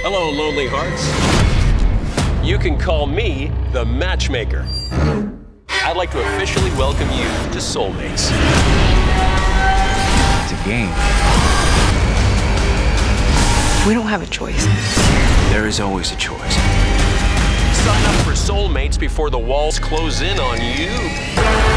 Hello, lonely hearts. You can call me the Matchmaker. I'd like to officially welcome you to Soulmates. It's a game. We don't have a choice. There is always a choice. Sign up for Soulmates before the walls close in on you.